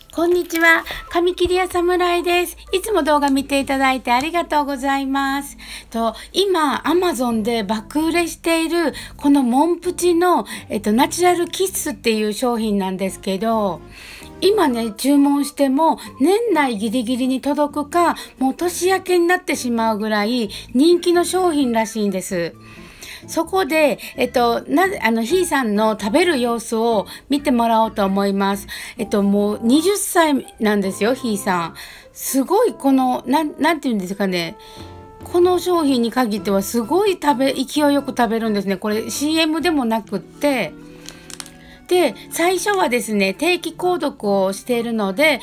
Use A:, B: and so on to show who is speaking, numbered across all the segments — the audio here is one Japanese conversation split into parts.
A: こんにちは。髪切り屋侍です。いつも動画見ていただいてありがとうございます。今、Amazon で爆売れしている、このモンプチの、ナチュラルキッスっていう商品なんですけど、今ね、注文しても年内ギリギリに届くか、もう年明けになってしまうぐらい人気の商品らしいんです。そこで、ひーさんの食べる様子を見てもらおうと思います。もう20歳なんですよ、ひーさん。すごいなんて言うんですかね。この商品に限ってはすごい勢いよく食べるんですね。これ CM でもなくって。で、最初はですね、定期購読をしているので、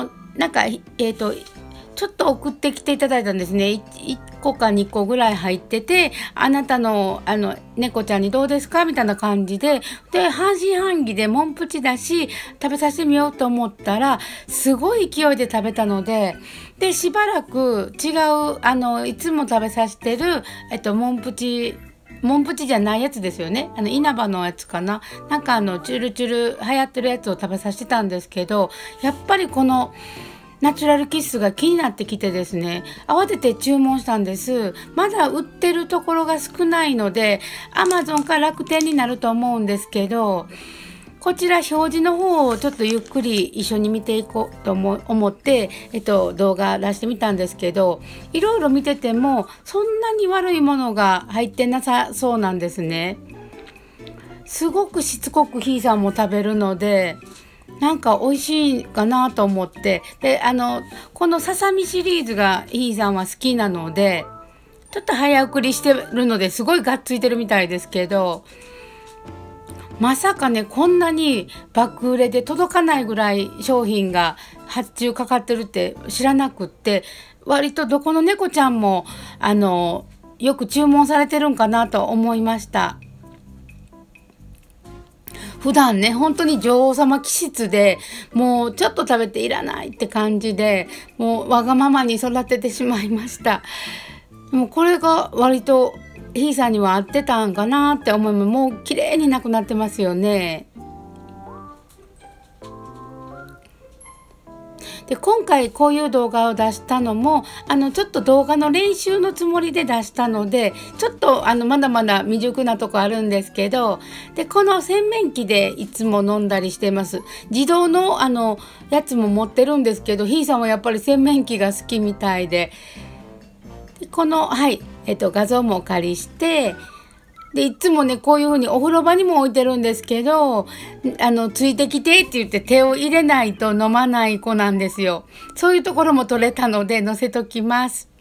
A: ちょっと送ってきていただいたんですね。1個か2個ぐらい入ってて、あなたの、猫ちゃんにどうですかみたいな感じで、で、半信半疑でモンプチだし、食べさせてみようと思ったら、すごい勢いで食べたので、で、しばらく違う、いつも食べさせてる、モンプチじゃないやつですよね。稲葉のやつかな。チュルチュル流行ってるやつを食べさせてたんですけど、やっぱりこの、ナチュラルキッスが気になってきてですね、慌てて注文したんです。まだ売ってるところが少ないので、Amazon か楽天になると思うんですけど、こちら表示の方をちょっとゆっくり一緒に見ていこうと思って、動画出してみたんですけど、いろいろ見てても、そんなに悪いものが入ってなさそうなんですね。すごくしつこくひーさんも食べるので、なんか美味しいかなと思って。で、このささみシリーズがひーさんは好きなので、ちょっと早送りしてるのですごいがっついてるみたいですけど、まさかね、こんなに爆売れで届かないぐらい商品が発注かかってるって知らなくって、割とどこの猫ちゃんも、よく注文されてるんかなと思いました。普段ね、本当に女王様気質で、もうちょっと食べていらないって感じで、もうわがままに育ててしまいました。もうこれが割とひーさんには合ってたんかなって思います。もう綺麗になくなってますよね。で、今回こういう動画を出したのも、ちょっと動画の練習のつもりで出したので、ちょっとまだまだ未熟なとこあるんですけど、で、この洗面器でいつも飲んだりしてます。自動のやつも持ってるんですけど、ひーさんはやっぱり洗面器が好きみたいで、この、はい、画像もお借りして、で、いつもね、こういう風にお風呂場にも置いてるんですけど、ついてきてって言って手を入れないと飲まない子なんですよ。そういうところも取れたので載せときます。